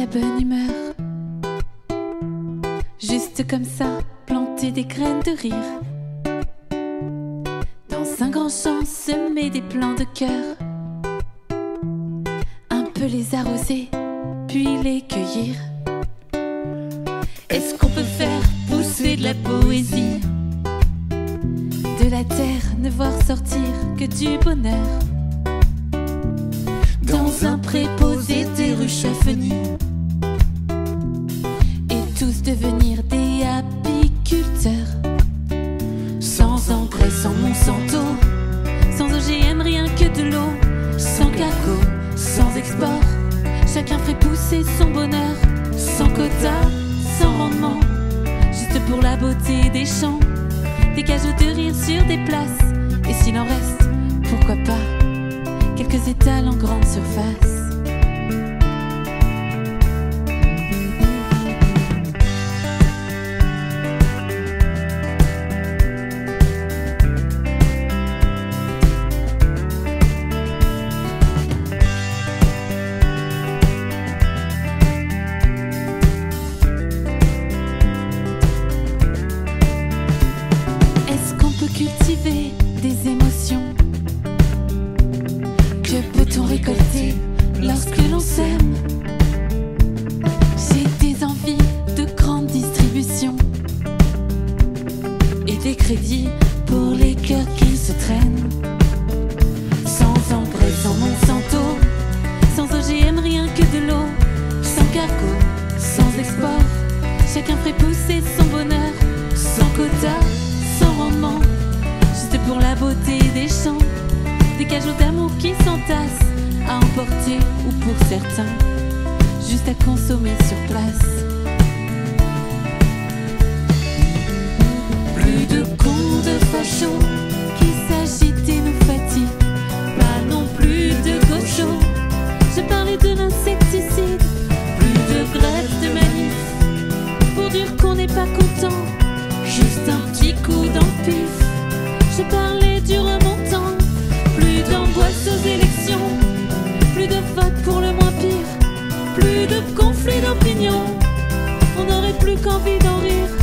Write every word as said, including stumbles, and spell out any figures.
la bonne humeur. Juste comme ça, planter des graines de rire. Dans un grand champ, semer des plants de cœur. Un peu les arroser, puis les cueillir. Est-ce qu'on peut faire pousser de la poésie? De la terre, ne voir sortir que du bonheur. Dans un pré poser des ruches à fenir. Et tous devenir des apiculteurs. Sans engrais, sans Monsanto, sans O G M, rien que de l'eau. Sans cargo, sans export, chacun ferait pousser son bonheur. Sans quota, sans rendement, juste pour la beauté des champs. Des cajots de rire sur des places. Et s'il en reste, pourquoi pas quelques étals en grande surface. Cultiver des émotions. Que peut-on récolter lorsque l'on s'aime? J'ai des envies de grande distribution et des crédits pour les cœurs qui se traînent. Sans engrais, sans Monsanto, sans O G M, rien que de l'eau. Sans cargo, sans export, chacun ferait pousser son bonheur. Sans quota, sans rendement, juste pour la beauté des champs. Des cajots d'amour qui s'entassent, à emporter ou pour certains, juste à consommer sur place. Plus de cons, de fachos qui s'agitent et nous fatiguent. Pas non plus de gauchos, je parlais de l'insecticide. Plus de grève, de manif, pour dire qu'on n'est pas content. Juste un petit coup d'empif, je parlais du remontant. Plus d'angoisse aux élections, plus de vote pour le moins pire, plus de conflits d'opinion. On n'aurait plus qu'envie d'en rire.